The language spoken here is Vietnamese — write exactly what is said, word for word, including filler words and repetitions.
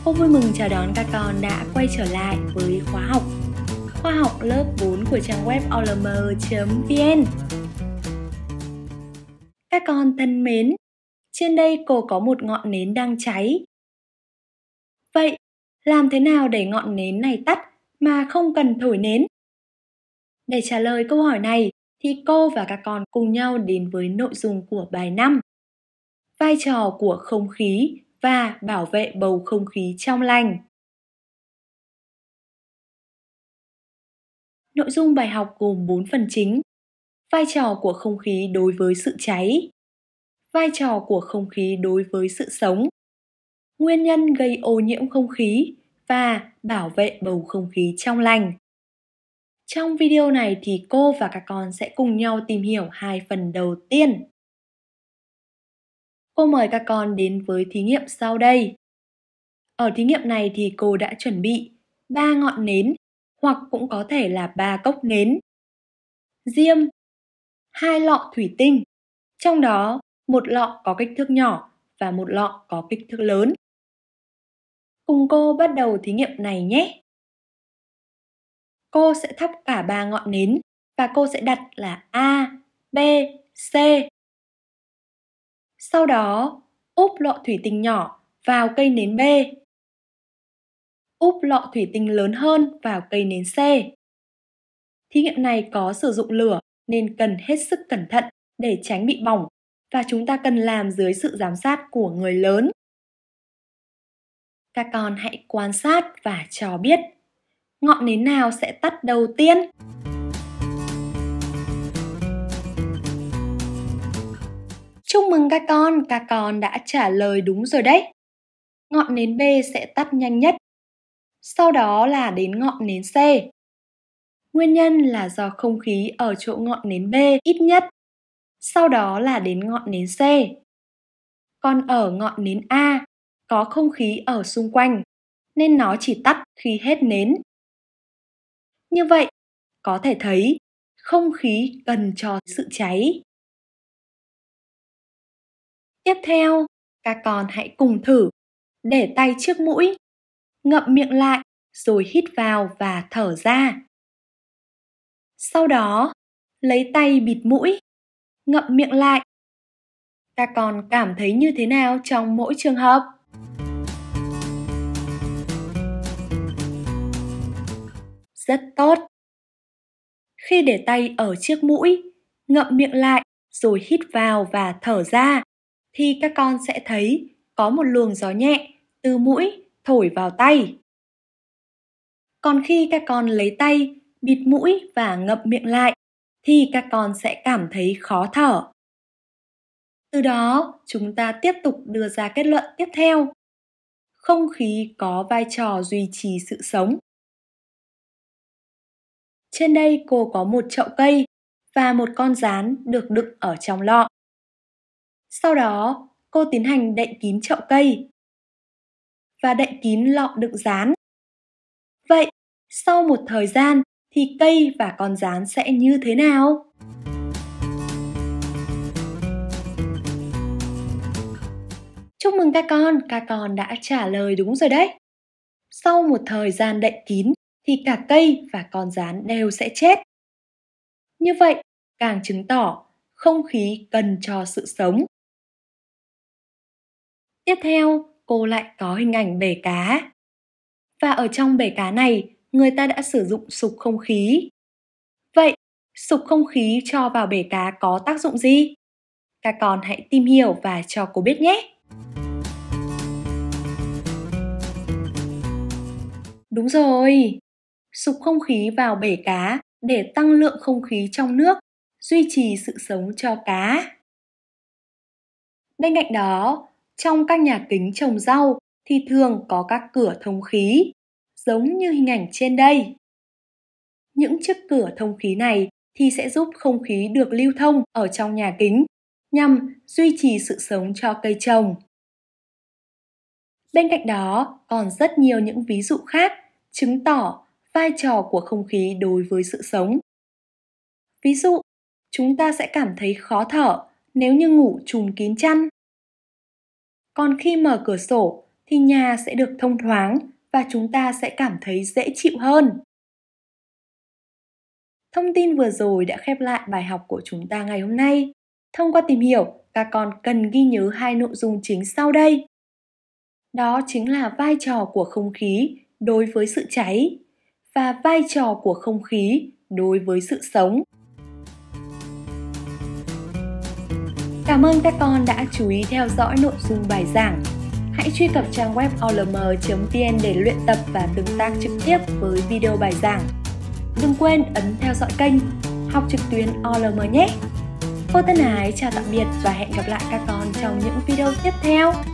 Cô vui mừng chào đón các con đã quay trở lại với khóa học Khoa học lớp bốn của trang web o l m chấm v n. Các con thân mến, trên đây cô có một ngọn nến đang cháy. Vậy, làm thế nào để ngọn nến này tắt mà không cần thổi nến? Để trả lời câu hỏi này thì cô và các con cùng nhau đến với nội dung của bài năm. Vai trò của không khí và bảo vệ bầu không khí trong lành. Nội dung bài học gồm bốn phần chính. Vai trò của không khí đối với sự cháy. Vai trò của không khí đối với sự sống. Nguyên nhân gây ô nhiễm không khí và bảo vệ bầu không khí trong lành. Trong video này thì cô và các con sẽ cùng nhau tìm hiểu hai phần đầu tiên. Cô mời các con đến với thí nghiệm sau đây. Ở thí nghiệm này thì cô đã chuẩn bị ba ngọn nến hoặc cũng có thể là ba cốc nến. Diêm, hai lọ thủy tinh, trong đó một lọ có kích thước nhỏ và một lọ có kích thước lớn. Cùng cô bắt đầu thí nghiệm này nhé. Cô sẽ thắp cả ba ngọn nến và cô sẽ đặt là A, B, C. Sau đó, úp lọ thủy tinh nhỏ vào cây nến B. Úp lọ thủy tinh lớn hơn vào cây nến C. Thí nghiệm này có sử dụng lửa nên cần hết sức cẩn thận để tránh bị bỏng và chúng ta cần làm dưới sự giám sát của người lớn. Các con hãy quan sát và cho biết ngọn nến nào sẽ tắt đầu tiên. Chúc mừng các con, các con đã trả lời đúng rồi đấy. Ngọn nến B sẽ tắt nhanh nhất. Sau đó là đến ngọn nến C. Nguyên nhân là do không khí ở chỗ ngọn nến B ít nhất. Sau đó là đến ngọn nến C. Còn ở ngọn nến A, có không khí ở xung quanh, nên nó chỉ tắt khi hết nến. Như vậy, có thể thấy không khí cần cho sự cháy. Tiếp theo, các con hãy cùng thử để tay trước mũi, ngậm miệng lại rồi hít vào và thở ra. Sau đó, lấy tay bịt mũi, ngậm miệng lại. Các con cảm thấy như thế nào trong mỗi trường hợp? Rất tốt. Khi để tay ở trước mũi, ngậm miệng lại rồi hít vào và thở ra, thì các con sẽ thấy có một luồng gió nhẹ từ mũi thổi vào tay. Còn khi các con lấy tay, bịt mũi và ngậm miệng lại, thì các con sẽ cảm thấy khó thở. Từ đó, chúng ta tiếp tục đưa ra kết luận tiếp theo. Không khí có vai trò duy trì sự sống. Trên đây cô có một chậu cây và một con gián được đựng ở trong lọ. Sau đó, cô tiến hành đậy kín chậu cây và đậy kín lọ đựng gián. Vậy, sau một thời gian thì cây và con gián sẽ như thế nào? Chúc mừng các con, các con đã trả lời đúng rồi đấy. Sau một thời gian đậy kín thì cả cây và con gián đều sẽ chết. Như vậy, càng chứng tỏ không khí cần cho sự sống. Tiếp theo, cô lại có hình ảnh bể cá. Và ở trong bể cá này, người ta đã sử dụng sục không khí. Vậy, sục không khí cho vào bể cá có tác dụng gì? Các con hãy tìm hiểu và cho cô biết nhé! Đúng rồi! Sục không khí vào bể cá để tăng lượng không khí trong nước, duy trì sự sống cho cá. Bên cạnh đó, trong các nhà kính trồng rau thì thường có các cửa thông khí, giống như hình ảnh trên đây. Những chiếc cửa thông khí này thì sẽ giúp không khí được lưu thông ở trong nhà kính, nhằm duy trì sự sống cho cây trồng. Bên cạnh đó, còn rất nhiều những ví dụ khác chứng tỏ vai trò của không khí đối với sự sống. Ví dụ, chúng ta sẽ cảm thấy khó thở nếu như ngủ trùm kín chăn. Còn khi mở cửa sổ thì nhà sẽ được thông thoáng và chúng ta sẽ cảm thấy dễ chịu hơn. Thông tin vừa rồi đã khép lại bài học của chúng ta ngày hôm nay. Thông qua tìm hiểu, các con cần ghi nhớ hai nội dung chính sau đây. Đó chính là vai trò của không khí đối với sự cháy và vai trò của không khí đối với sự sống. Cảm ơn các con đã chú ý theo dõi nội dung bài giảng. Hãy truy cập trang web o l m chấm v n để luyện tập và tương tác trực tiếp với video bài giảng. Đừng quên ấn theo dõi kênh Học trực tuyến o l m nhé! Cô thân ái chào tạm biệt và hẹn gặp lại các con trong những video tiếp theo.